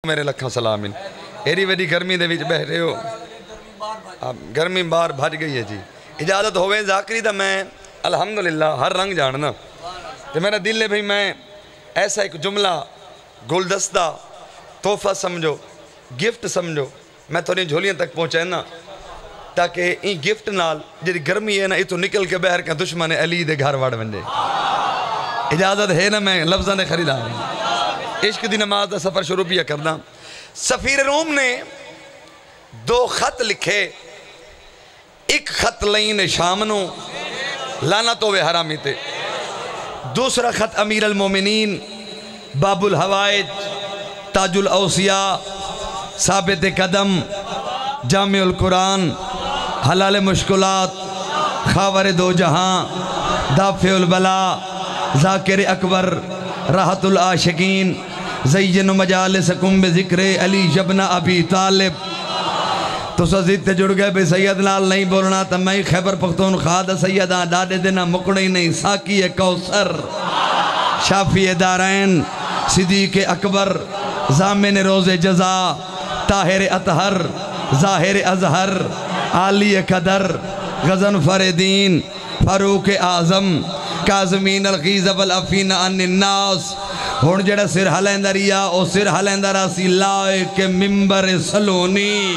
میرے لکھاں سلامین ایری ویڈی گرمی دے وچ بہ رہے ہو گرمی بار بھج گئی ہے جی اجازت ہوئے ذاکری دا میں الحمدللہ ہر رنگ جاننا تو میرا دل ہے بھئی میں ایسا ایک جملہ گلدستہ تحفہ سمجھو گفٹ سمجھو میں تھوڑی جھولیاں تک پہنچے نا تاکہ این گفٹ نال جی گرمی ہے نا یہ تو نکل کے بہر کے دشمن علی دے گھر وڑ ونجے اجازت ہے نا میں لفظاں نے خریدا عشق دی نماز دا سفر شروع بھی کرنا سفیر روم نے 2 خط لکھے ایک خط لین شام نو لعنت ہوئے حرامی تے دوسرا خط امیر المومنین باب الحوائج تاج الاوصیاء ثابت قدم جامع القرآن حلال مشکلات خاور دو جہاں دافع البلاء ذاکر اکبر راحت العاشقین زین مجالسکم بذکر علی ابن ابی طالب تو سزید تے جڑ گئے بے سید نال نہیں بولنا تا میں خیبر پختونخوا دا سیداں ڈاڈے دینا مکڑی نہیں ساکی کوثر شافی دارین صدیق اکبر ضامن روز جزا طاہر اطہر ظاہر ازہر عالی قدر غزن فردین فاروق اعظم کاظمین الغیظ والعفین عن الناس ہون جڑا سر ہلیندہ ریا او سر ہلیندہ راسی لائے کے ممبر سلونی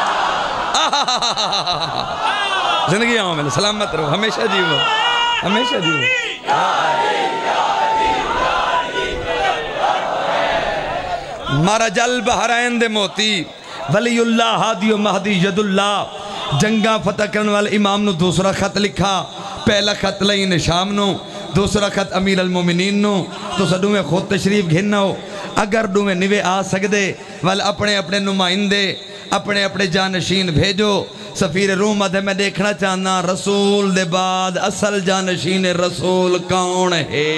زندگی آؤں میں سلامت رہو ہمیشہ جیو ہمیشہ جیو مرج البحرین دے موتی ولی اللہ ہادی و مہدی ید اللہ جنگاں فتح کرنے والے امام نو دوسرا خط لکھا پہلا خط لین شام نو دوسرا خط امیر المومنین نو تو سڈو میں خود تشریف گھننا ہو اگر ڈو میں نوے آ سکدے وال اپنے اپنے نمائندے اپنے اپنے جانشین بھیجو سفیر روم ادھے میں دیکھنا چاہنا رسول دے بعد اصل جانشین رسول کون ہے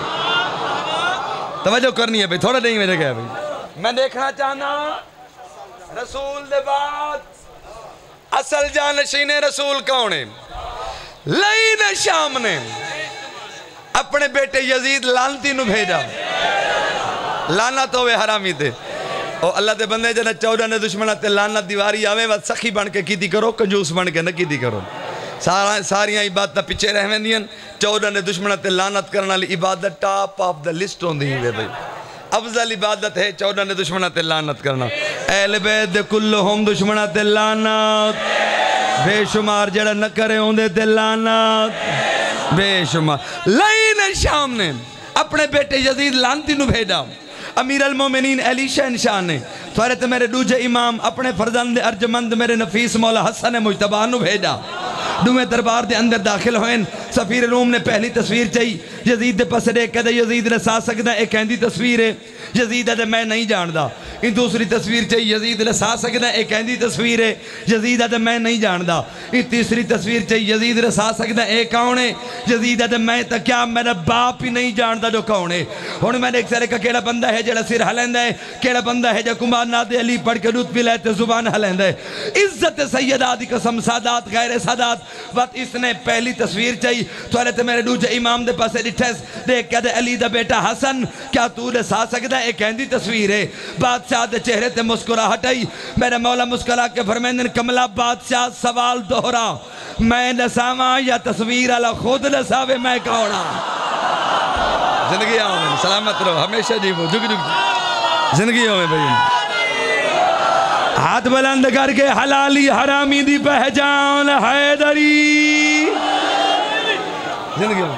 توجہ کرنی ہے بھئی تھوڑا نہیں میرے گئے بھئی میں دیکھنا چاہنا رسول دے بعد اصل جانشین رسول کون ہے لین شام نے اپنے بیٹے یزید لانتی نو بھیجا لعنت ہوئے حرامی تے او اللہ دے بندے جنہ 14 نے دشمنہ تے لعنت دیواری آوے وقت سخی بن کے کیتی کرو کنجوس بن کے نہ کیتی کرو ساریاں عبادتہ پچھے رہویں دیں 14 نے دشمنہ تے لعنت کرنا لی عبادت ٹاپ آف دا لسٹ ہوں دی ہوئے بھئی افضل عبادت ہے 14 نے دشمنہ تے لعنت کرنا اہل بیت کلہم دشمنہ تے لعنت بے شمار جڑا نہ کرے ہوں دے تے لعنت بے شمار لین شام نے اپنے بیٹے یزید لانتی نو بھیجا امیر المومنین علی شہنشاہ نے فارت میرے دوجہ امام اپنے فرزند ارجمند میرے نفیس مولا حسن مجتبہ نو بھیجا دومیں دربار دے اندر داخل ہوئیں سفیر روم نے پہلی تصویر چاہی یزید دے پس دے کہتے یزید نے ساتھ سکتا ہے ایک ہندی تصویر ہے یزید دے میں نہیں جاندہ ان دوسری تصویر چاہی یزید نے ساتھ سکتا ہے ایک ہندی تصویر ہے یزید دے میں نہیں جاندہ ان تیسری تصویر چاہی یزید نے ساتھ سکتا ہے ایک کون ہے یزید دے میں تا کیا میرا باپ ہی نہیں جاندہ جو کون ہے ہونے میں نے ایک سارے کا کیڑا بندہ ہے جڑا سر ہلیندہ ہے کیڑا بندہ ہے جو کمار ناد علی پڑھ کے روت پی لیتے زبان ہلیندہ ہے عزت سیدہ دی قسم سادات غیر سادات وقت اس نے پہلی تصویر چاہی تو علیہ میرے دوجہ امام دے پاسے ڈٹھیس دیکھ کہتے علی دا بیٹا حسن کیا تو نے ساتھ سکتا ہے ایک ہندی تصویر ہے بادشاہ دے چہرے تے مسکرا ہٹائی میرے مولا مسکرا کے فرمیندن کملا بادشاہ سوال دہرا میں نساواں یا تصویر علا خود نساوے میں کونا زندگی آؤں میں سلامت رہو ہمیشہ جیبو جھک جھک زندگی آؤں میں بھئی ہاتھ بلند کر کے حلالی حرامی دی پہچان حیدری زندگی آؤں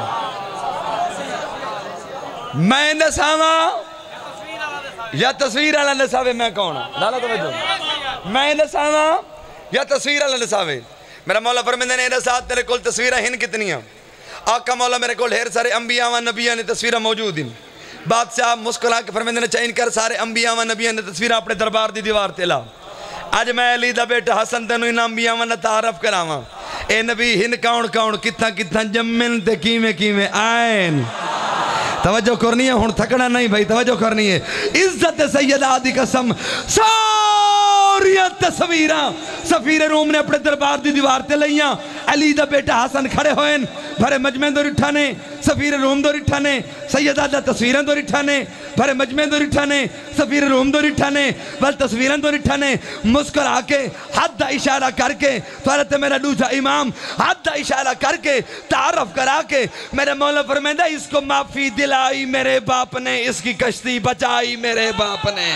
میں نساواں یا تصویر علا نساوے میں کونا لالا توجہ میں نساواں یا تصویر علا نساوے میرا مولا فرمیندن اے نسات تیرے کول تصویرہ ہن کتنی ہیں آقا مولا میرے کول ڈھیر سارے انبیاء و نبیاں نے تصویرہ موجود ہیں بادشاہ مسکرا کے فرمیندن چاہین کر سارے انبیاء و نبیاں نے تصویرہ اپنے دربار دی دیوار تلا آج میں علی دا بیٹا حسن تنو ان انبیاء و تعارف کراواں اے نبی ہن کون کون کتھاں کتھاں جمن تے کیویں کیویں آئین توجہ کرنی ہے ہون تھکڑا نہیں بھائی توجہ کرنی ہے عزت سیدہ دی قسم ساریاں تصویراں سفیر روم نے اپنے دربار دی دیوار تے لئیاں علی دا بیٹا حسن کھڑے ہوئیں بھرے مجمع دو رٹھانے سفیر روم دو رٹھانے سیدہ دا تصویریں دو رٹھانے بھرے مجمع دو رٹھانے سفیر روم دو رٹھانے بل تصویران دو رٹھانے مسکر آکے حد دا اشارہ کر کے فارت میرا دوجہ امام حد دا اشارہ کر کے تعارف کرا کے میرے مولا فرمیدہ اس کو معافی دلائی میرے باپ نے اس کی کشتی بچائی میرے باپ نے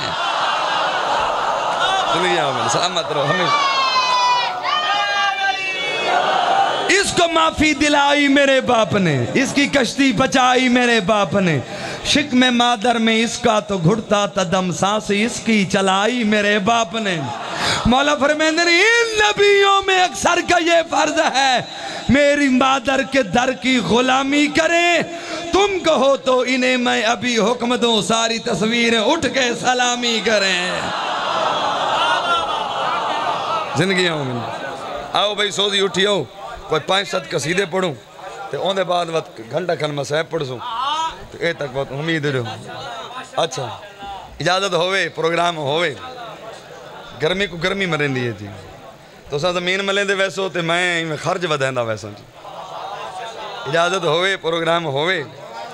سلامت رہو ہمیں اس کو معافی دلائی میرے باپ نے اس کی کشتی بچائی میرے باپ نے شک میں مادر میں اس کا تو گھڑتا تا دم سانس اس کی چلائی میرے باپ نے مولا فرمیدہ ان نبیوں میں اکثر کا یہ فرض ہے میری مادر کے در کی غلامی کریں تم کہو تو انہیں میں ابھی حکم دوں ساری تصویریں اٹھ کے سلامی کریں زندگی آؤں آؤ بھائی سوزی اٹھی آؤ کوئی 5-7 قصیدے پڑھوں تو ان دے بعد وقت گھنٹہ کھن مسائب پڑھ سوں تو اے تک بہت امید رہو اچھا اجازت ہوئے پروگرام ہوئے گرمی کو گرمی مرین دیئے جی تو سا زمین ملیں دے ویسو تے میں خرج ودہن دا ویسو جی اجازت ہوئے پروگرام ہوئے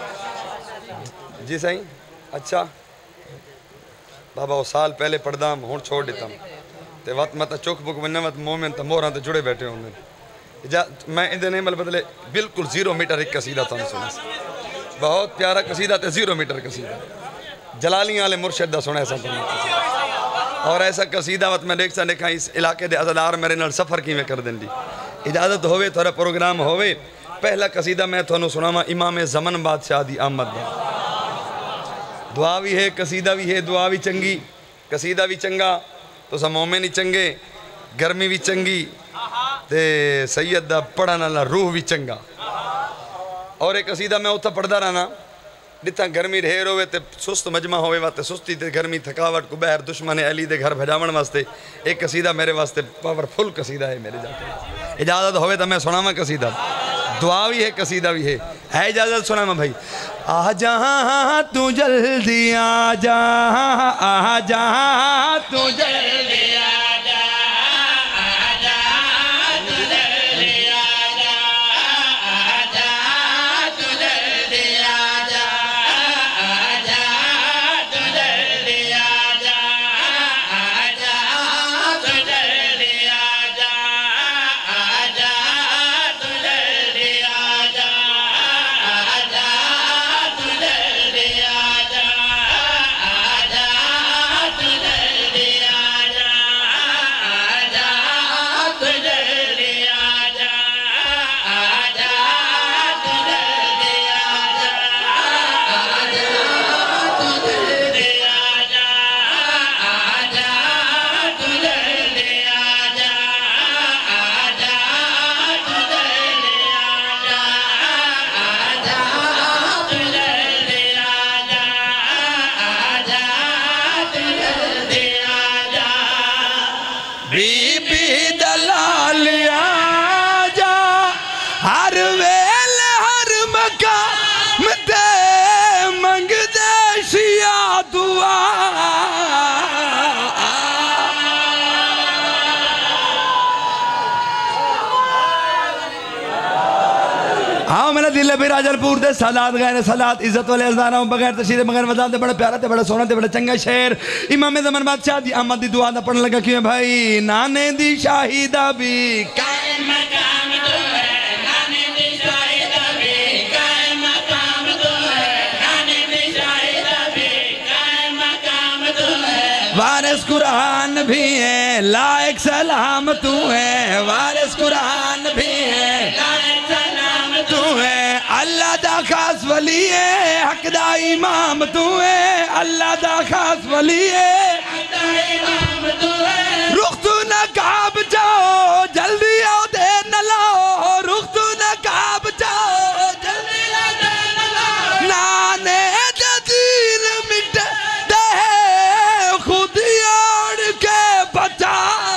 جی صحیح اچھا بابا وہ سال پہلے پڑھدام ہون چھوڑ دیتا ہوں تے وقت مطا چوک بک بننا وقت مومن تا موراں تے جڑے بیٹھے ہوں میں اندھے نہیں مل بدلے بالکل 0 میٹر ایک قصیدہ تھا سنا بہت پیارا قصیدہ تے 0 میٹر قصیدہ جلالیاں والے مرشد دا سنا ایسا اور ایسا قصیدہ وقت میں دیکھا اس علاقے دے عزدار میرے نال سفر کی میں کر دیں دی اجازت ہوئے تھوڑا پروگرام ہوئے پہلا قصیدہ میں تھونو سناما امام زمن بادشاہ دی آمد دا دعا بھی ہے قصیدہ بھی ہے دعا بھی چنگی قصیدہ بھی چنگا تو سا مومن ہی چنگے گرمی بھی چنگی تے سید دا پڑھانا اللہ روح بھی چنگا اور ایک قصیدہ میں اتھا پڑھدا رہنا جتنا گرمی ڈھیر ہوئے تے سست مجمع ہوئے واسطے سستی تے گرمی تھکاوٹ کو بہر دشمن علی دے گھر بھجاون واسطے ایک قصیدہ میرے واسطے پاورفل قصیدہ ہے میرے جاتے اجازت ہوئے تو میں سناما قصیدہ دعا بھی ہے قصیدہ بھی ہے اجازت سناما بھائی آ جہاں تو جلدی آ جہاں تو جلدی آ جا دل بھی راجل پور دے سالات غیر سالات عزت والے ازداروں بغیر تشہیر بغیر وزاد دے بڑا پیارا تے بڑا سونا تے بڑا چنگا شہر امام زمان بادشاہ دی آمد دی دعا دا پڑھنے لگا کیوں بھائی نانے دی شاہدہ بھی قائم مقام تو ہے نانے دی شاہدہ بھی قائم مقام تو ہے نانے دی شاہدہ بھی قائم مقام تو ہے وارث قرآن بھی ہے لائق سلام تو ہے وارث قرآن بھی ہے لائق سلام تو ہے اللہ دا خاص ولی ہے حق دا امام تو ہے اللہ دا خاص ولی ہے حق دا امام تو ہے رخ تو نقاب جاؤ جلدی آؤ دیر نہ لاؤ رخ تو نقاب جاؤ جلدی آؤ دیر نہ لاؤ نانے دل مٹ دے خود یاڑ کے بچا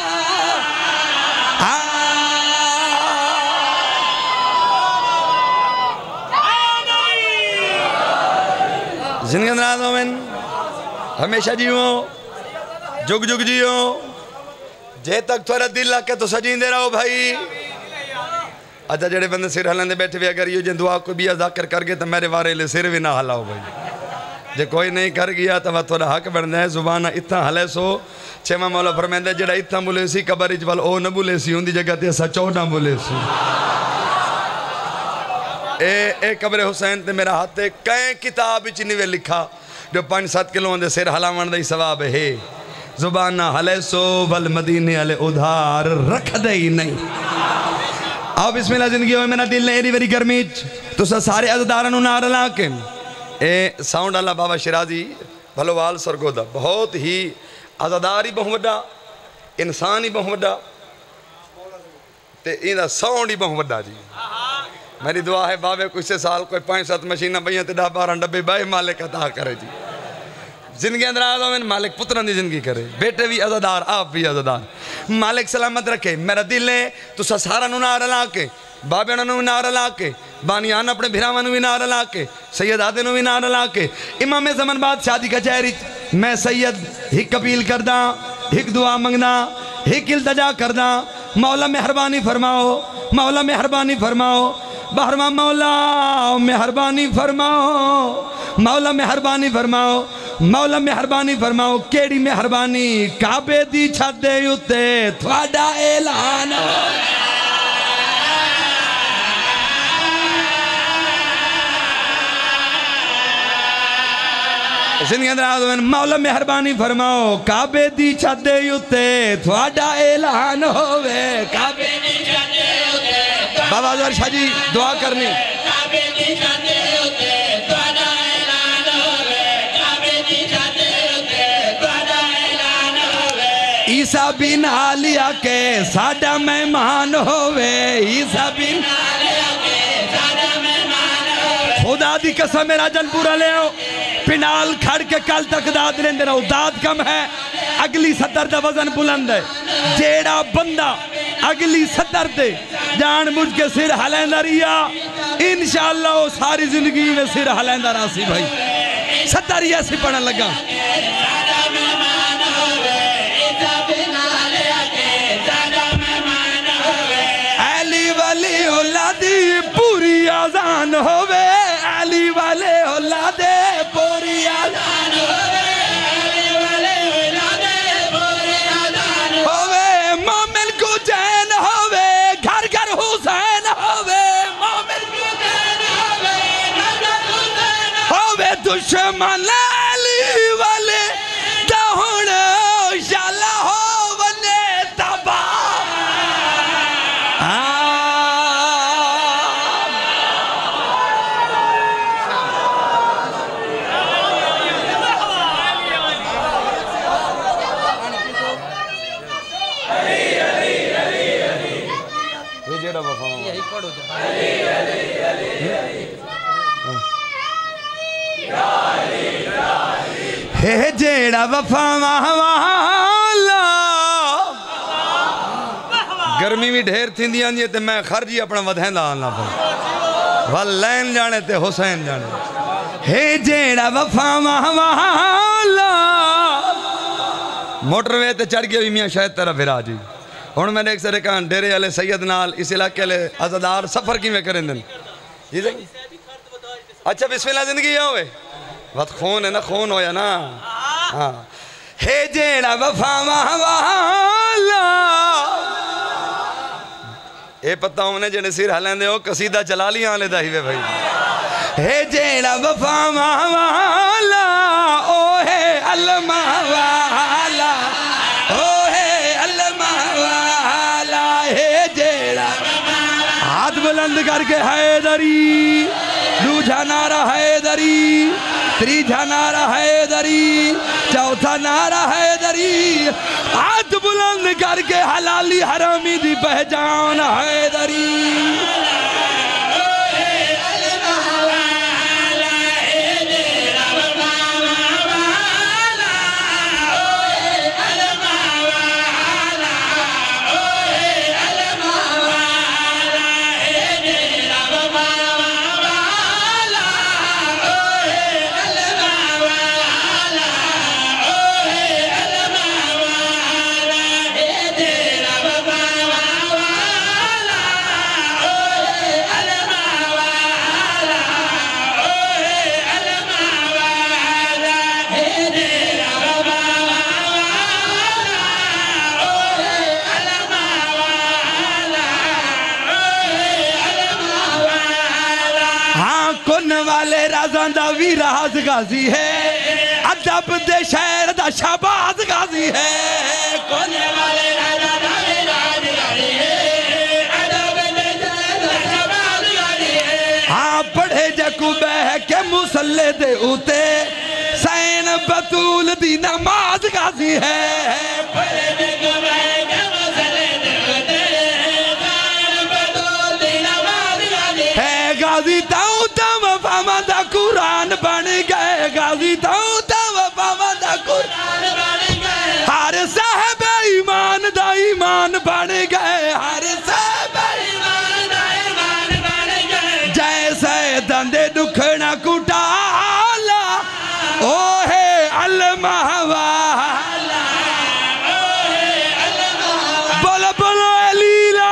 زندگی اندراز مومن ہمیشہ جیو جگ جگ جیو جے تک تھوڑا دل لکے تو سجین دے رہو بھائی اچھا جڑے بندے سر ہلن دے بیٹھے بھی اگر یہ جن دعا کو بھی ذکر کر گئے تو میرے وارے لے سر بھی نہ ہلاؤ بھائی جے کوئی نہیں کر گیا تو وہ تھوڑا حق بن ہے زبانہ اتنا حلے سو چھما مولا فرمیندہ جڑا اتنا بولے سی قبر اجوال او نہ بولے سی ہوں دی جگہ تے سچو نہ بولے سی اے قبر حسین تے میرا ہاتھ کہیں کتاب چنیوے لکھا جو 5-7 کلوں دے سر حلامان دے ثواب ہے زبانہ حلے سو والمدینے علی ادھار رکھ دے ہی نہیں آؤ بسم اللہ زندگی ہوئے میرا دل نے ایری ویری گرمیچ تو سارے عزدارانو نار لاکے ساؤنڈ اللہ بابا شرازی بھلوال سرگودہ بہت ہی عزداری بہت وڈا انسانی بہت وڈا تے ایندہ ساؤنڈ ہی بہت وڈا جی میری دعا ہے بابے کچھ سے سال کوئی 5-7 مشینہ بھئیاں تے 10-12 ڈبے بھائی مالک عطا کرے جی زندگی اندر آدھا میں مالک پتران دی زندگی کرے بیٹے بھی عزدار آپ بھی عزدار مالک سلامت رکھے میرا دل ہے تو سسارا نو نار لاکے بابے نو نار لاکے بانیان اپنے بھراوان نو نار لاکے سید آدھے نو نار لاکے امام زمن بعد شادی کا چہری میں سید ہک اپیل کردہ ہک دعا منگنا ہک التجا کردہ مولا مہربانی فرماؤ مولا مہربانی فرماؤ بہرما مولا مہربانی فرماؤ مولا مہربانی فرماؤ مولا مہربانی فرماؤ کیڑی مہربانی کعبے دی چھت دے اتے تھوڑا اعلان زندگی اندر آدھوین مولا مہربانی فرماؤ کعبے دی چھت دے اتے تھوڑا اعلان ہوئے کعبے دی چھت دے اتے بابا عزوار شاہ جی دعا کرنی کعبے دی چھت دے اتے تھوڑا اعلان ہوئے کعبے دی چھت دے اتے تھوڑا اعلان ہوئے عیسیٰ بن عالیہ کے ساڈا مہمان ہوئے عیسیٰ بن عالیہ کے ساڈا مہمان ہوئے خدا دی قسم میرا جن پورا لے آؤ پنال کھڑ کے کل تک داد لیندے رہو داد کم ہے اگلی صدر دا وزن بلند ہے جیڑا بندہ اگلی صدر دے جان مجھ کے سر حلیندہ ریا انشاءاللہ وہ ساری زندگی میں سر حلیندہ راسی بھائی صدر یہ سی پڑھن لگا علی والی اولادی پوری آزان ہوئے علی والے اولادے پوری آزان ہوئے علی والے اولادے پوری آزان ہوئے مومن کو جین ہوئے گھر گھر حسین ہوئے مومن کو جین ہوئے گھر گھر حسین ہوئے دشمن علی والے دہن شالہ ہو ونے تباہ ہے جیڑا وفا والا گرمی بھی ڈھیر تھی دیا نہیں تے میں خرجی اپنا ودھین دا آنا پا واللین جانے تے حسین جانے ہے جیڑا وفا والا موٹروے تے چڑھ گیا بھی میاں شاید طرف پھرا جی ہون میں نے ایک سرے کہاں ڈیرے علی سید نال اس علاقے لے عزدار سفر کی میں کریں دن جی دیں اچھا بسم اللہ زندگی یہ ہوئے وقت خون ہے نا خون ہویا نا ہے جیڑا وفا والا اے پتہ ہوں نے جنہیں سیر حلین دے ہو قصیدہ جلالی آنے دا ہی وے بھائی ہے جیڑا وفا والا او ہے علمہ والا او ہے علمہ والا ہے جیڑا ہاتھ بلند کر کے حیدری دوجھا نعرہ حیدری تریجھا نعرہ حیدری چوتھا نعرہ حیدری ہاتھ بلند کر کے حلالی حرامی دی پہچان حیدری والے رازاں دا وی راز غازی ہے ادب دے شہر دا شہباز غازی ہے کونے والے رازاں دا وی راز غازی ہے ادب دے شہر دا شہباز غازی ہے ہاں پڑھے جکو بہ کے مسلے دے اوتے سین بطول دی نماز غازی ہے پڑھے جکو بہ کے مسلے دے اوتے سین بطول دی نماز غازی ہے غازی تاؤں وفامدہ قرآن بن گئے غازی تاؤں وفامدہ قرآن بن گئے ہر صاحب ایمان دا ایمان بن گئے ہر صاحب ایمان دا ایمان بن گئے جیسے دندے دکھنا کٹالا اوہے علمہ والا بولا بولا علیلہ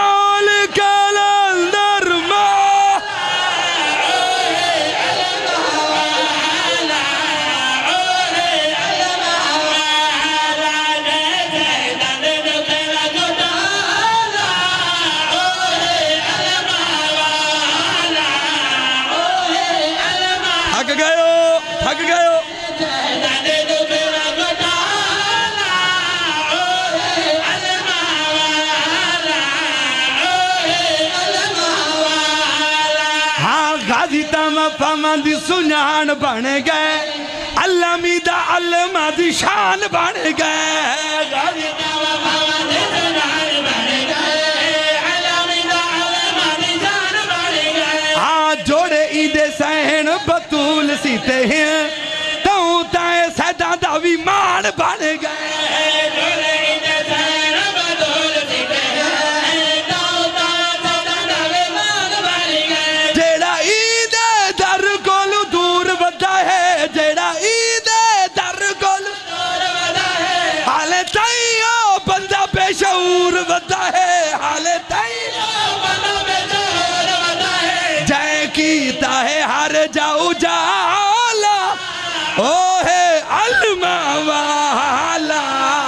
فامن دی سنان بن گئے علامی دا علمہ دی شان بن گئے غازی تاما فامن دی سنان بن گئے علامی دا علمہ دی شان بن گئے ہاں جوڑے عید سین بطول سیتے ہیں تاؤں تائیں سیدہ داوی مان بن گئے جوڑے عید سین بطول سیتے ہیں تاؤں تائیں سیدہ داوی مان بن گئے جیڑا در گول دور ودا ہے جیڑا عید در گول دور ودا ہے حالے تائیو بندہ بے شعور ودا ہے حالے تائیو بندہ بے شعور ودا ہے جائے کیتا ہے ہر جاؤ جالا اوہے علمہ والا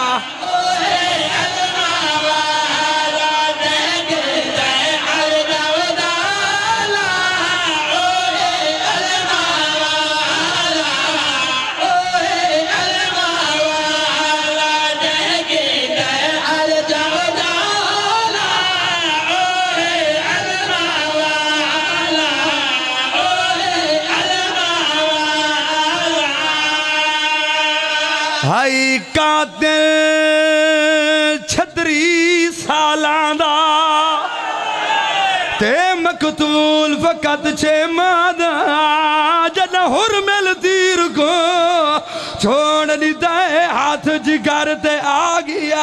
ہائی قاتل چھتری سالان دا تے مقتول فقط چھے مادہ جنہ حرمل تیر کو چھوڑ لیتا ہے ہاتھ جگر تے آ گیا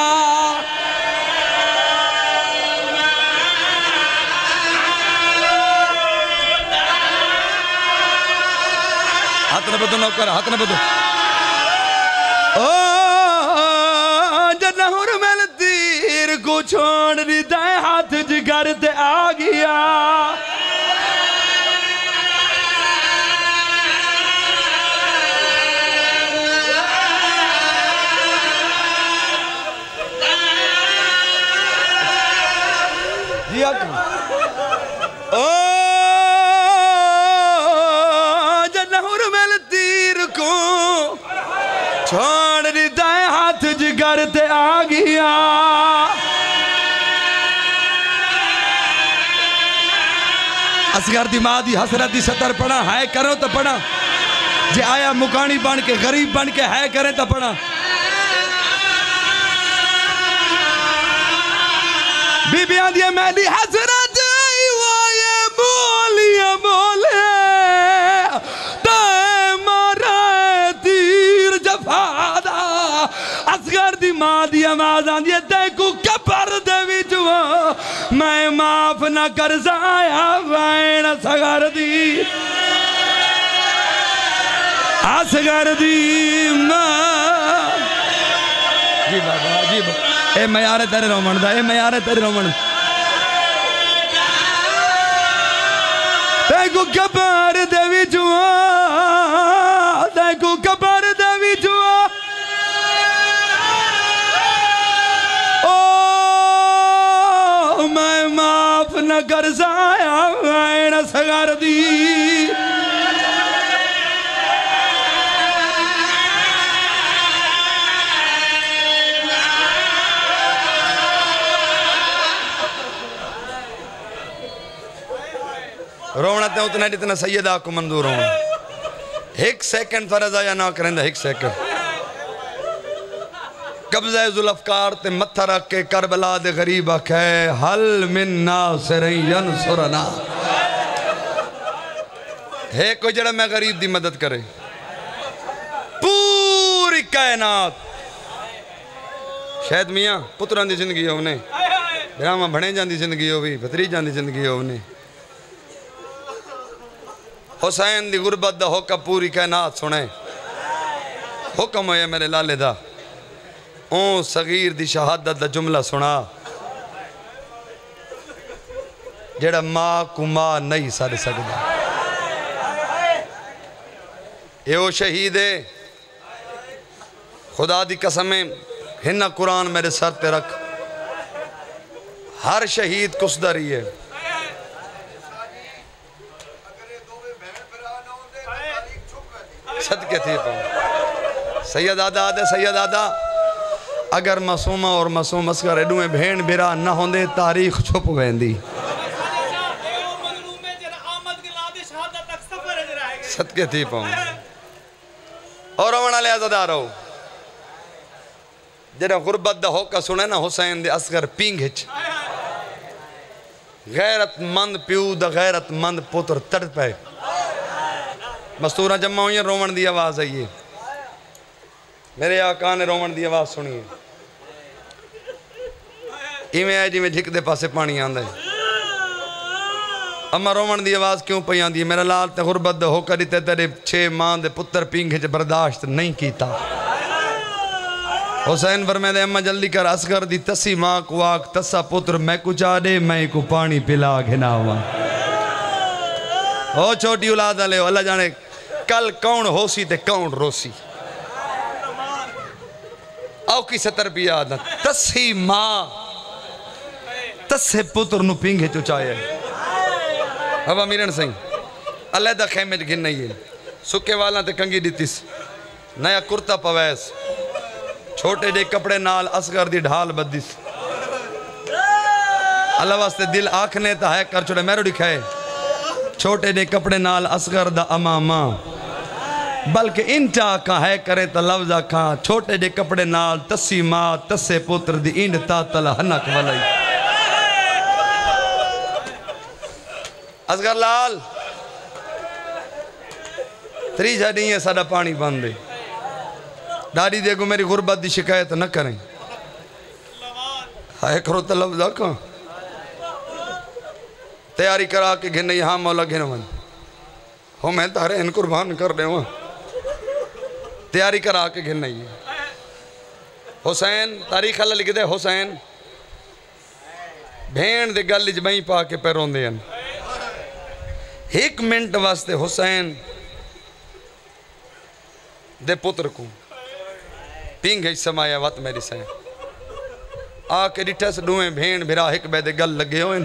ہاتھ نہ بدو نوکر ہاتھ نہ بدو جنہ حرمل تیر کو چھوڑ لیتا ہے ہاتھ جگر تے آ گیا جنہ حرمل تیر کو چھوڑ لیتا ہے ہاتھ جگر تے آ گیا اصغر دی ماں دی حسرت دی سطر پڑھا ہے کرو تو پڑھا جے آیا مکانی بن کے غریب بن کے ہے کریں تو پڑھا بی بیان دیئے میری حسرت آئیوائے بولیے بولے اصغر دی ماں دی آمازان دیئے دیکھو کبر دے وچوا میں معاف نہ کر زایا وین اصغر دی ماں جی بابا جی بابا اے میارے تیرے رومن دا اے میارے تیرے رومن دیکھو کبر دے وچوا دیکھو کبر دے وچوا میں معاف نہ کر زایا وین اصغر دی رونا تے اتنا جتنا سیدہ کو منظور ہوں ایک سیکنڈ فرض آیا نہ کریں دا ایک سیکنڈ قبضہ ذوالافقار تے متھا رکھ کے کربلا دے غریب آکھے حل من ناصر ینصرنا ہے کوئی جڑا میں غریب دی مدد کرے پوری کائنات شاید میاں پتران دی زندگی ہو انہیں برامہ بھنے جان دی زندگی ہو بھی بھتری جان دی زندگی ہو انہیں حسین دی غربت دا ہوکا پوری کائنات سنے حکم ہوئے میرے لالے دا اون صغیر دی شہادت دا جملہ سنا جڑا ماں کو ماں نہیں سڑ سکتا اے وہ شہید ہے خدا دی قسمیں ہنہ قرآن میرے سر تے رکھ ہر شہید کس داری ہے صدقے تھی پاؤں سید آدھا سید آدھا اگر معصومہ اور معصوم اسکر ایڈویں بھین برا نہ ہوندے تاریخ چھپ ویندی صدقے تھی پاؤں اور اونا لے عزدار ہو جنہا غربت دا ہوکا سنے نا حسین دے اسکر پینگ ہچ غیرت مند پیو دا غیرت مند پتر تڑ پہ مستورہ جمع ہوئی ہیں رومن دی آواز آئیے میرے آقا نے رومن دی آواز سنی ہے ایمیں آئے جی میں جھک دے پاسے پانی آندھے اما رومن دی آواز کیوں پہ آندھی ہے میرا لال تے غربت دا ہوکا دیتے تیرے 6 ماں دے پتر پینگ ہچ برداشت نہیں کیتا حسین فرمائے دے اممہ جلدی کر اسکر دی تسی ماں کو آگ تسا پتر میں کو چاڑے میں کو پانی پلا گھنا ہوا او چھوٹی اولاد لے اللہ جانے کل کون ہوسی تے کون روسی او کی ستر بھی آدھا تسی ماں تسے پتر نو پینگے چوچائے اب امیرن سہیں اللہ دا خیمے گھن نہیں ہے سکے والا تے کنگی دیتیس نیا کرتا پویس چھوٹے دے کپڑے نال اسگر دی ڈھال بدیس اللہ واسطے دل آنکھنے تا ہے کر چھوڑے میرو دکھائے چھوٹے دے کپڑے نال اسگر دا اماما بلکہ انٹا کا ہے کرے تا لفظہ کھا چھوٹے دے کپڑے نال تسی ماں تسے پتر دی انڈ تا تلا ہنک والی اسگر لال تری جا نہیں ہے ساڑا پانی باندے ڈاڑی دے گو میری غربت دی شکایت نہ کریں ہائے کرو تا لفظہ کھا تیاری کرا کے گھن نہیں ہاں مولا گھن ون ہو میں تارے ان قربان کر دے وہاں تیاری کرا کے گھن نہیں حسین تاریخ اللہ لکھ دے حسین بھین دے گل جمعی پا کے پیرون دے ایک منٹ واسطے حسین دے پتر کو پینگ ہے سمایا وات میری سائن آکے ڈٹھس ڈوئیں بھین بھرا ایک بے دے گل لگے ہوئیں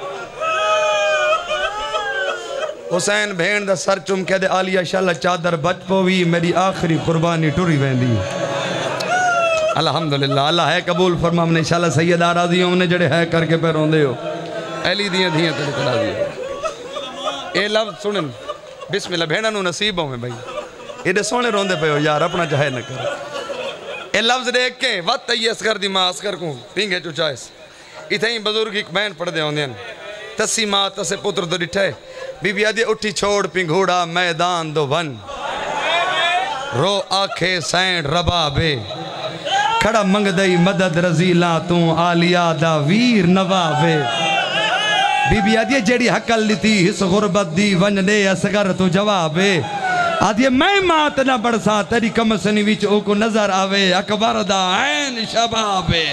حسین بھین دا سر چم کے دے آلیہ شاللہ چادر بچ پوی میری آخری قربانی ٹوری ویندی الحمدللہ اللہ ہے قبول فرما من انشاءاللہ سید آرازی ہوں نے جڑے ہے کر کے پیرون دے ہو ایلی دیاں دیاں تلے کلا دیاں اے لفظ سنن بسم اللہ بھیڑا نو نصیب ہوں میں بھائی یہ دے سونے روندے پہ ہو یار اپنا چاہے نہ کر اے لفظ دیکھ کے وقت تیئے اسکر دی ماں اسکر کو پینگے چوچائس اتھیں بزرگ ایک بین پڑھ دے ہوں دیں تسی ماں تسے پتر تو ڈٹھے بی بی آدھی اٹھی چھوڑ پنگھوڑا میدان دو ون رو آنکھے سینڈ ربابے کھڑا منگ دئی مدد رزیلاں تو آلیا دا ویر نوابے بی بی آدھی جیڑی حقل لیتی اس غربت دی ونجنے اسگر تو جوابے آدھی میں مات نہ بڑھسا تیری کمسنی ویچ او کو نظر آوے اکبر دا عین شبابے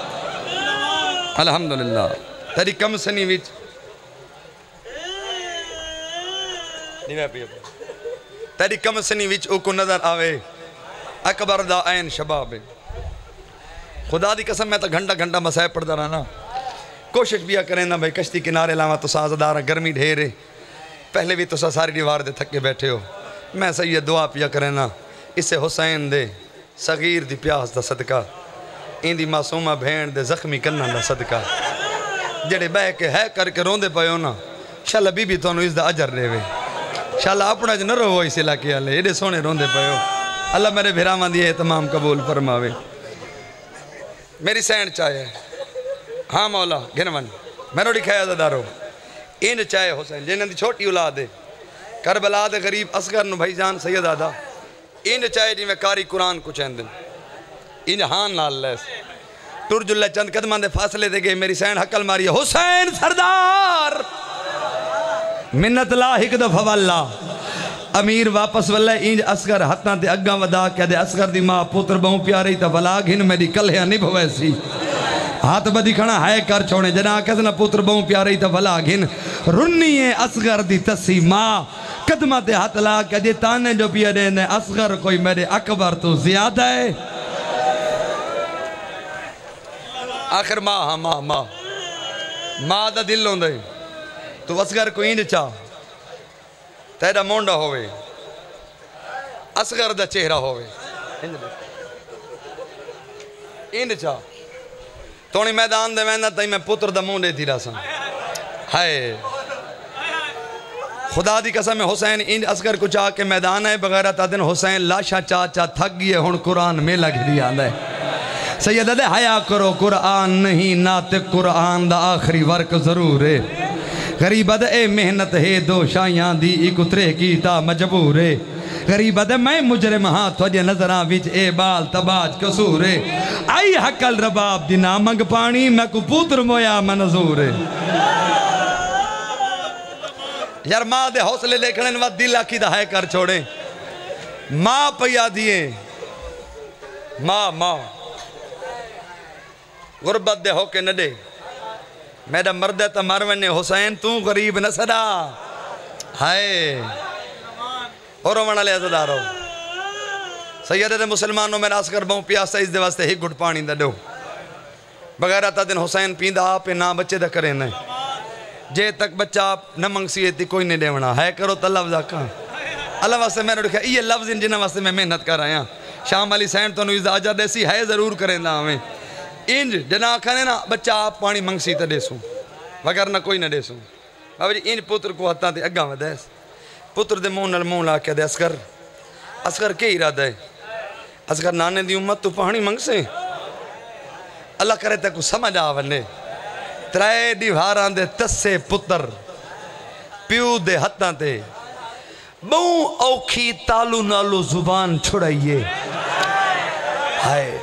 الحمدللہ تیری کمسنی ویچ تیری کمسنی ویچ او کو نظر آوے اکبر دا عین شبابے خدا دی قسم میں تا گھنٹا گھنٹا مسائب پڑھ دا رہنا کوشش بیا کریں نا بھائی کشتی کنارے لاما تو سازدارا گرمی ڈھیرے پہلے بھی تو ساری دیوار دے تھکے بیٹھے ہو میں سید دعا پیا کریں نا اسے حسین دے صغیر دی پیاس دا صدقہ ان دی معصومہ بھین دے زخمی کنن دا صدقہ جڑے بے کے ہے کر کے روندے پائے ہو نا شاءاللہ بی بی تو اس دا عجر دے وے شاءاللہ اپنا جو نہ رہو اس علاقے والے ایڈے سونے روندے پہ ہو اللہ میرے بھراواں دی اہتمام قبول فرماوے میری سینڈ چاہے ہاں مولا گھنون میں روڑی کھایا دارو این چاہے حسین جنہاں دی چھوٹی اولاد ہے کربلا دے غریب اصغر نو بھائی جان سید آدھا این چاہے جی میں کاری قرآن کو چاہندن این ہان نال لیس ٹرج اللہ چند قدمان دے فاصلے دے گئے میری سینڈ حقل ماری حسین سردار منت لاحق دفع واللہ امیر واپس واللہ اینج اسگر ہتنا تے اگاں ودا کیا دے اسگر دی ماں پوتر بہوں پیارے تا ولا گھن میری کلہیا نہیں بھویسی ہاتھ بدی کھڑا ہے کر چھوڑے جنا کہتنا پوتر بہوں پیارے تا ولا گھن رنی ہے اسگر دی تسی ماں قدمہ تے ہاتھ لا کیا دے تانے جو پیا دے نے اسگر کوئی میرے اکبر تو زیادہ ہے آخر ماں دا دل ہوں دے تو اسگر کو اینج چاہ تیرا مونڈا ہوئے اسگر دا چہرہ ہوئے اینج چاہ تونی میدان دے ویندہ تائی میں پتر دا مونڈے تھی رہا سن ہائے خدا دی قسم حسین اینج اسگر کو چاہ کے میدان ہے بغیرہ تا دن حسین لاشا چاچا تھک گئے ہون قرآن میں لگ دی آندہ ہے سیدہ دے حیاء کرو قرآن نہیں ناطق قرآن دا آخری ورک ضرور ہے غریبہ دے اے محنت ہے دو شایاں دی ایک اترے کی تا مجبور ہے غریبہ دے میں مجرم ہاں تھوڑے نظران ویچ اے بال تباج کسور ہے آئی حقل رباب دی نامنگ پانی میں کو پوتر مویا منظور ہے یار ماں دے حوصلے لے کھڑے نوات دل آکی دا ہے کر چھوڑیں ماں پیا دیئے ماں غربت دے ہو کے نہ دے میرا مرد ہے تا مرونے حسین تو غریب نہ صدا ہائے اور روانہ لے عزدارو سیدہ دے مسلمانوں میں ناس کر بہوں پیاسا اس دے واسطے ہی گھڑ پانی دا دو بغیرہ تا دن حسین پیندہ آپ نا بچے دا کریں نہیں جے تک بچہ آپ نہ منگسی تھی کوئی نہیں دیونا ہے کرو تا لفظہ کہاں اللہ واسطے میں نے رکھا یہ لفظ ان جنہ واسطے میں محنت کر رہا ہوں شام علی سینڈ تو نویز آجا دیسی ہے ضرور کریں دا ہمیں انج جنا کھانے نا بچہ آپ پانی منگسی تا دے سوں وگرنہ کوئی نہ دے سوں بابا جی انج پتر کو ہتاں تے اگاں میں دیس پتر دے مون نل مون لا کے دے اسکر کے ارادہ ہے اسکر نانے دی امت تو پانی منگ سے اللہ کرے تے کو سمجھ آونے ترائے دیواران دے تسے پتر پیو دے ہتاں تے بہوں اوکھی تالو نالو زبان چھڑائیے ہائے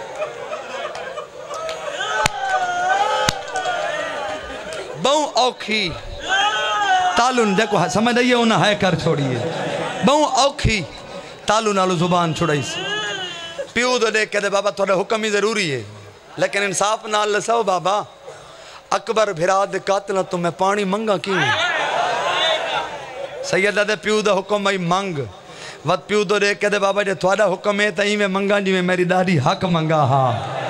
بہوں اوکھی تالون دیکھو سمجھ آئیے انہا ہے کر چھوڑیے بہوں اوکھی تالون نالو زبان چھوڑائی سی پیو دو دیکھ کہتے بابا تھوڑا حکم ہی ضروری ہے لیکن انصاف نال لسو بابا اکبر بھراد قاتلہ تمہیں پانی منگا کیوں سیدہ دے پیو دو حکم ہی منگ وقت پیو دو دیکھ کہتے بابا جے تھوڑا حکم ہے تا ہی میں منگا جی میں میری دادی حق منگا ہاں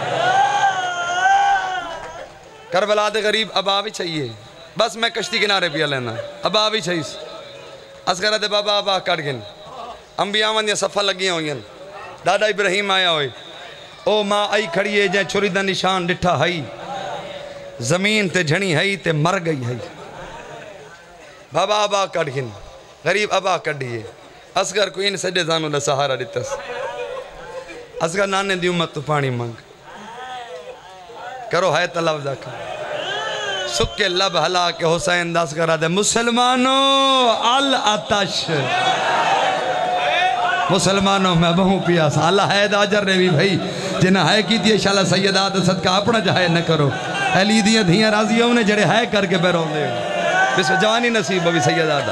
کربلا دے غریب اب آوی چاہیے بس میں کشتی کنارے پیا لینا اب آوی چاہیے اسکرہ دے بابا اب کٹ گن انبیاء من یہ صفحہ لگیاں ہوئیں دادا ابراہیم آیا ہوئے او ماں آئی کھڑی ہے جائیں چھوڑی دا نشان ڈٹھا ہائی زمین تے جھنی ہائی تے مر گئی ہائی بابا اب کٹ گن غریب اب کٹ دیئے اسکر کو ان سجے زانو دا سہارا دیتس اسکر نانے دی امت تو پانی مانگ کرو ہے تلفظہ کا سکے لب حلا کے حسین داس کرا دے مسلمانوں الاتش مسلمانوں میں بہوں پیاسا اللہ ہے دا جر رہی بھائی جنہ ہے کی تھی شاءاللہ سیدات صدقہ اپنا جہائے نہ کرو اہلی دیاں دھیاں راضیوں نے جڑے ہے کر کے بیروں دے بس جوانی نصیب بھی سیدات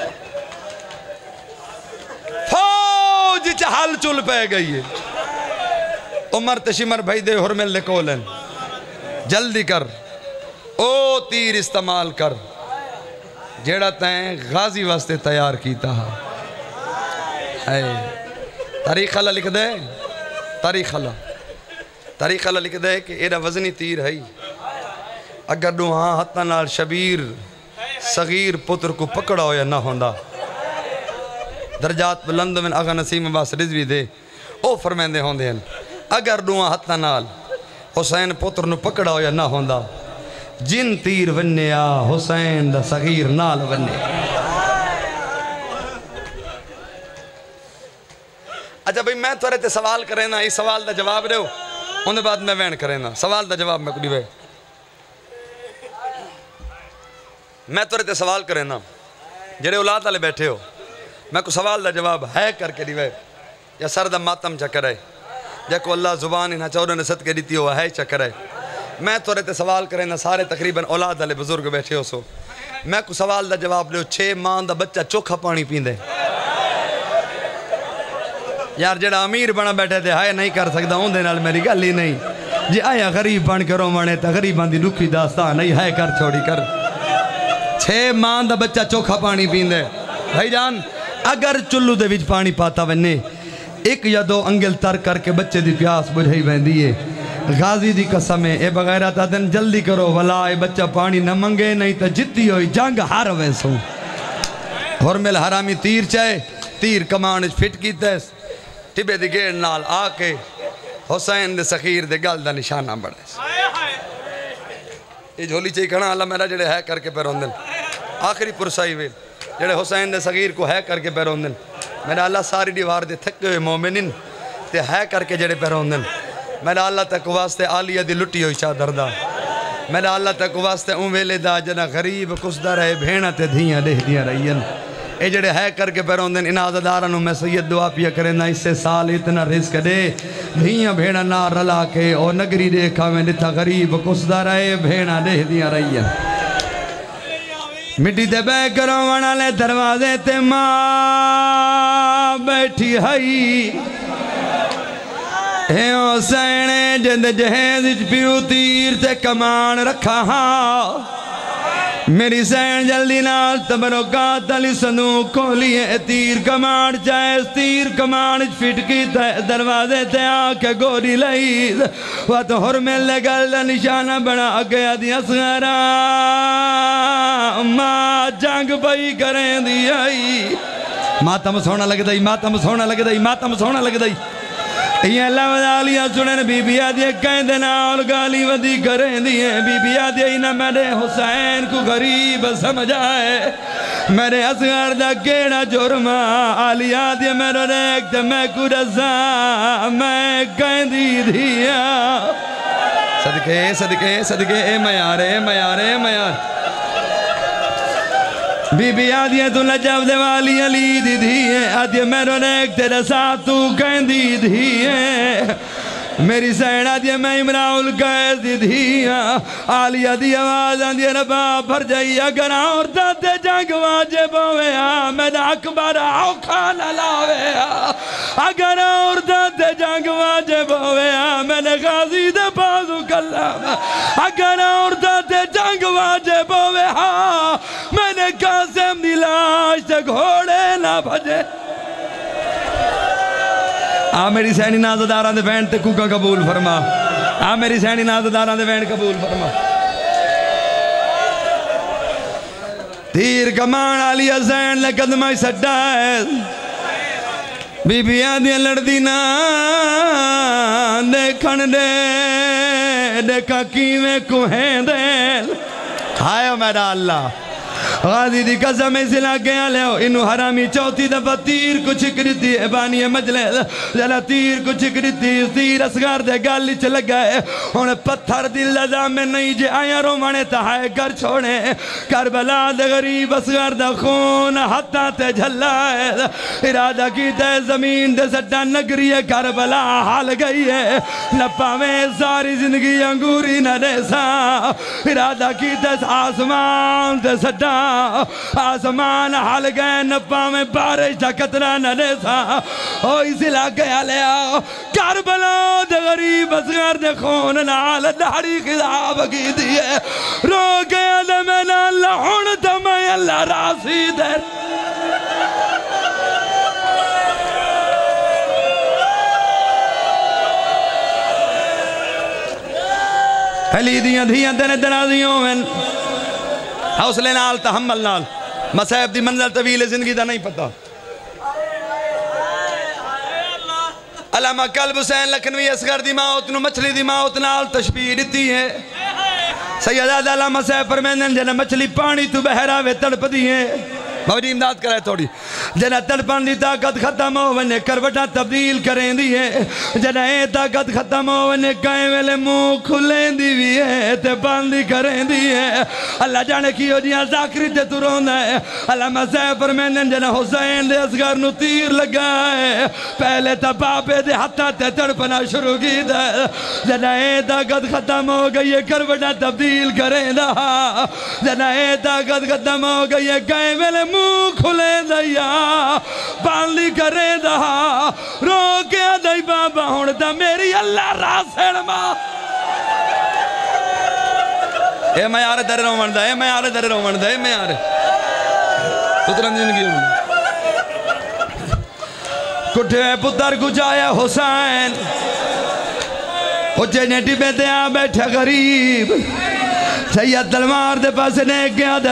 فوج چہل چل پہ گئی ہے عمر تشمر بھائی دے حرمل لکولن جلدی کر او تیر استعمال کر جیڑا تین غازی واسطے تیار کیتا ہے تاریخ اللہ لکھ دے تاریخ اللہ لکھ دے کہ ایڈا وزنی تیر ہے اگر دو ہاں حتہ نال شبیر صغیر پتر کو پکڑا ہو یا نہ ہوندہ درجات بلند من اگا نسیم عباس رضوی دے او فرمیندے ہوندے ہیں اگر دو ہاں حتہ نال حسین پتر نو پکڑا ہو یا نہ ہوندہ جن تیر ونیا حسین دا صغیر نال ونیا. اچھا بھئی میں تھوڑے تے سوال کریں نا، اس سوال دا جواب دے ہو انہیں بعد میں وین کریں نا. سوال دا جواب میں کڑی بھائی میں تھوڑے تے سوال کریں نا، جڑے اولاد والے بیٹھے ہو میں کو سوال دا جواب ہے کر کے دیوے یا سر دا ماتم چکر ہے یا کو اللہ زبان انہا چودہ نے صدقے دیتی ہوا ہے چکر ہے. میں تھوڑے تے سوال کریں نا، سارے تقریباً اولاد والے بزرگ بیٹھے ہو سو میں کو سوال دا جواب لے 6 ماہ دا بچہ چوکھا پانی پیندے یار جڑا امیر بنا بیٹھے تھے ہائے نہیں کر سکتا ہوں دے نال میری گل ہی نہیں. جی آیا غریب بن کے رو مانے تا غریبان دی لکھی داستان نہیں ہے کر چھوڑی کر. 6 ماہ دا بچہ چوکھا پانی پیندے. بھائی جان اگر چلو دے وچ پانی پاتا ونے 1 یا 2 انگل تر کر کے بچے دی پیاس بجھائی ویندی ہے. غازی دی قسم ہے اے بغیرہ تا دن جلدی کرو ولا اے بچہ پانی نہ منگے نہیں تا جتی ہوئی جنگ ہار ویسوں. ہرمل حرامی تیر چاہے تیر کمانج فٹ کی تیس ٹبے دی گیڑ نال آکے حسین دے سخیر دے گل دا نشانہ بڑھے. یہ جھولی چاہی کھنا اللہ میرا جڑے ہے کر کے پیرون دن آخری پرسائی ویل جڑے حسین دے سخیر کو ہے کر کے پیرون دن میرا اللہ ساری دیوار دے تھکے ہوئے مومنین تے ہے کر کے جڑے پیرون دن میرا اللہ تک واسطے آلیہ دی لٹی ہوئی چادر دا میرا اللہ تک واسطے ویلے دا جنا غریب کسدہ رہے بھینا تے دھیاں لے دیا رہین. اے جڑے ہے کر کے پیرون دن انعاددارانوں میں سید دعا پیا کریں نا اس سے سال اتنا رزق دے دھیاں بھیڑا نار رلا کے اور نگری دیکھا میں لتا غریب کسدہ رہے بھیڑا دے دیا رہین. مٹی تے بے کروں ونا لے دروازے تے ماں بیٹھی ہائی اے حسین جند جہیز پیو تیر تے کمان رکھا ہاں میری سین جلدی نال تبرو قاتلی صندوق کھولیے تیر کمان چاہے تیر کمان فٹ کی دروازے تے آکے گوری لئیز وات حرمل لگل نشانہ بنا گیا دی اصغرہ ماں جنگ بھائی کریں دی آئی ماتم سونا لگ دائی ماتم سونا لگ دائی ماتم سونا لگ دائی. یہ اللہ وزالیہ سنن بی بی آدھے کہیں دینا اور گالی ودی کریں دیئے بی بی آدھے انہ میرے حسین کو غریب سمجھائے میرے اصغر دا کیڑا جرمہ آلی آدھے میرے ریکت میں کو رضا میں کہیں دی دیا صدقے صدقے صدقے اے میار اے میار اے میار. بی بی آدھے تو لجب دے والی علی دی دیئے آدھے میرے نیک تیرے ساتھ تو کہیں دی دیئے میری سین آدھے میں امراؤل قید دی دیئے آلیہ دی آواز آدھے ربا بھر جائی اگر عورتہ تے جنگ واجب ہوئے میں دا اکبر آوکھا نہ لاوے اگر عورتہ تے جنگ واجب ہوئے میں نے غازی دے بازو کلام اگر عورتہ تے جنگ واجب ہوئے میں نے قاسم دی لاش تے گھوڑے نہ بھجے. میری سینی نازداران دے بین تے کوکا قبول فرما میری سینی نازداران دے بین قبول فرما. تیر کمان علی حسین لے قدمہ سٹا ہے بی بی آدھے لڑ دینا دیکھن دے دیکھا کیویں کوہیں دے آئے میرا اللہ غازی دی قسم اسے لگے آلے ہو انہوں حرامی چوتھی دفعہ تیر کو چکرتی ہے بانی مجلے جلا تیر کو چکرتی تیر اسگار دے گالی چل گئے انہیں پتھر دل لذا میں نہیں جے آیا رومانے تہائے کر چھوڑے کربلا دے غریب اسگار دے خون ہتھا تے جھلا ہے ارادہ کی تے زمین دے سٹا نگری کربلا حال گئی ہے نپا میں ساری زندگی انگوری نہ ریسا ارادہ کی تے آسمان تے سٹا آسمان حال گئے نپا میں بارش تھا قطرہ نہ ریسا اسی لگیا لیا کربلا دے غریب اسغر دے خون نال داڑی خضاب کی دیئے رو گیا دے میں نہ اللہ ہون دمائے اللہ راسی دے علی دیاں دھیاں تینے درازیوں میں حوصلے نال تحمل نال مسائب دی منزل طویل زندگی دا نہیں پتا. علامہ قلب حسین لکھنوی اصغر دی موت نو مچھلی دی موت نال تشبیہ دیتی ہے سیدہ علامہ صاحب فرمیندن جنہ مچھلی پانی تو بہرا وے تڑپ دیئے بابا جی امداد کرائے تھوڑی جنہ تڑپان دی طاقت ختم ہو ونے کروٹا تبدیل کریں دیئے جنہ اے طاقت ختم ہو ونے کائیں ویلے منہ کھلیں دیئے تے باندی کریں دیئے اللہ جانے کیو جیاں ذاکری تے تو روندہ ہے علامہ صاحب فرمیندن جنہ حسین دے اصغر نو تیر لگائے پہلے تا باپے دے ہتھا تے تڑپنا شروع کی دے جنہ اے طاقت ختم ہو گئی کروٹا تبدیل کریں دا جنہ اے طاقت ختم ہو گئی کائیں ویلے منہ کھلے دیا باندی کرے دا رو کے دائی بابا ہوندا میری اللہ راسڑ ماں اے میں آرے در رو مندہ اے میں آرے در رو مندہ اے میں آرے پتران زندگی ہوں کٹھے پتر کچھایا حسین اچھے نیٹی پہ دیا بیٹھا غریب سید تلوار دے پاس نے گیا دے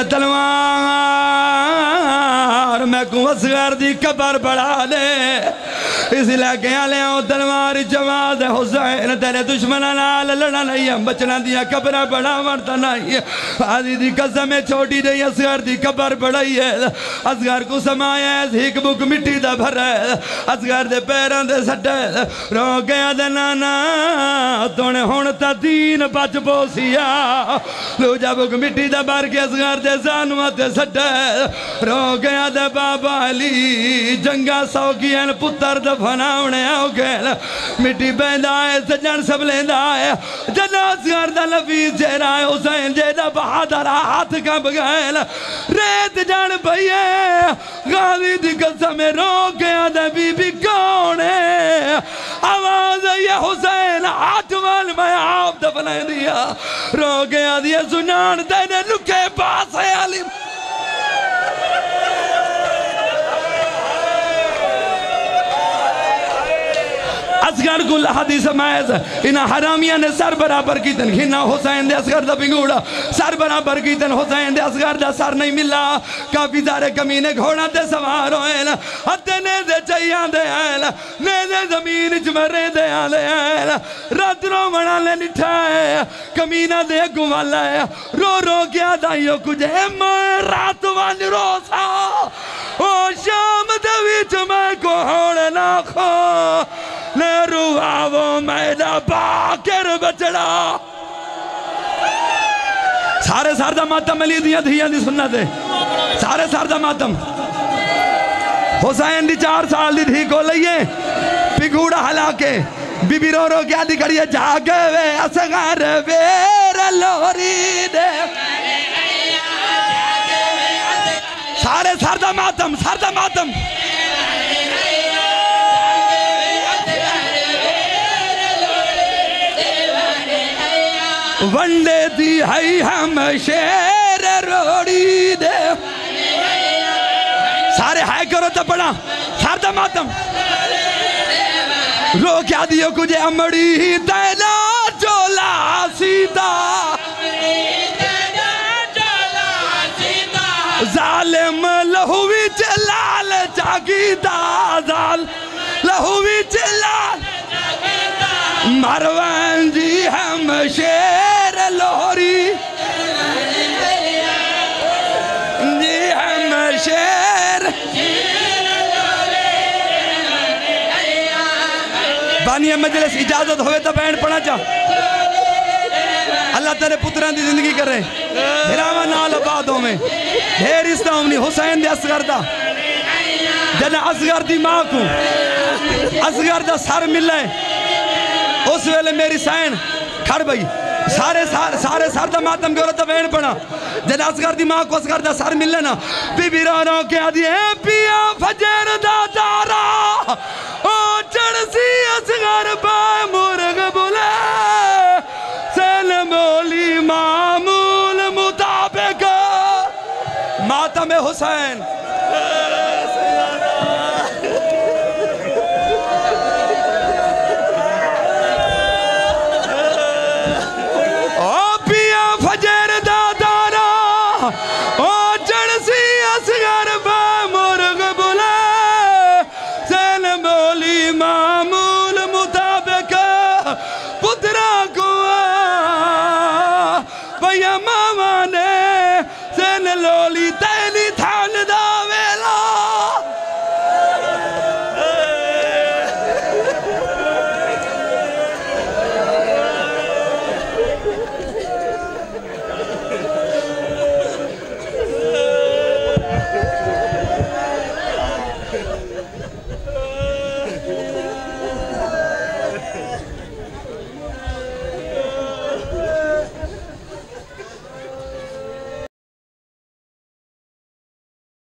تلوار میں کو اصغر دی قبر بڑھا دے اس علاقے آلے آؤ تلوار جواز حسین تیرے دشمنہ نال لڑا نہیں ہم بچنا دیا قبرہ بڑھا مرتا نہیں آدھی دی قسمیں چھوٹی دے اصغر دی قبر بڑھائی ہے اصغر کو سمایا ہے ہیک بک مٹی دا بھر ہے اصغر دے پیران دے سٹے رو گیا دے نانا تونے ہونتا دین بچ بوسیا لو جب مٹی دا بار کے اصغر دے زانوات سٹے رو گیا دے بابا علی جنگا سو کین پتر دفناونے آو گیل مٹی بیندہ آئے سجن سب لیندہ آئے جنہ اصغر دا لفیز چہرہ آئے حسین جیدہ بہادر ہاتھ کب گیل ریت جان بھئیے غازی دی قسم رو گیا دے بی بی کونے آواز یہ حسین آٹوال میں آپ دفنائے دیا رو گیا دیا سنان دینے لکے پاس ہے علم اصغر کو حدیث محض انہا حرامیہ نے سر برابر کی تن گھنا حسین دے اصغر دا پنگوڑا سر برابر کی تن حسین دے اصغر دا سر نہیں ملا کافی سارے کمینے گھوڑا تے سوار ہوئے ہتے نیزے چاہیاں دے آئے نیزے زمین چمرے دے آئے رات رو منا لے نٹھائے کمینہ دے گوالا ہے رو رو کیا دائیو کجھے میں رات وانج رو سا او شام دویچ میں کو ہوڑے نہ خو نیرو آوو میدہ باکر بچڑا سارے ساردہ ماتم ملی دیا دھیاں دی سننا دے سارے ساردہ ماتم حسین دی 4 سال دی دھی کو لئیے پگوڑا حلا کے بی بی رو رو کیا دی کریے جاگے وے اصغر ویر لوری دے سارے ساردہ ماتم ساردہ ماتم ونڈے دی ہے ہم شیر روڑی دے سارے ہائے کرو تا پڑا ساردہ ماتم رو کیا دیو کجھے امڑی دینا جولا سیدھا ظالم لہوی چلال جاگیدہ ظال لہوی چلال مروان جی ہم شیر لوری جی ہم شیر بانی مجلس اجازت ہوئے تا بینڈ پڑھا چاہ اللہ تیرے پتران دی زندگی کر رہے بھراوہ نال آبادوں میں دھیر اسلام نہیں حسین دے اصغر دا جنہ اصغر دی ماں کو اصغر دا سر ملے اس ویلے میری سین کھڑ بھئی سارے سر دا ماتم گورا تا بین پڑا جنہ اصغر دی ماں کو اصغر دا سر مل لینا بی بی رو رو کے آدھی اے پیا فجر دا دارا او چڑسی اصغر بائے مرغ بولے سلم اولی معمول مطابق ماتم حسین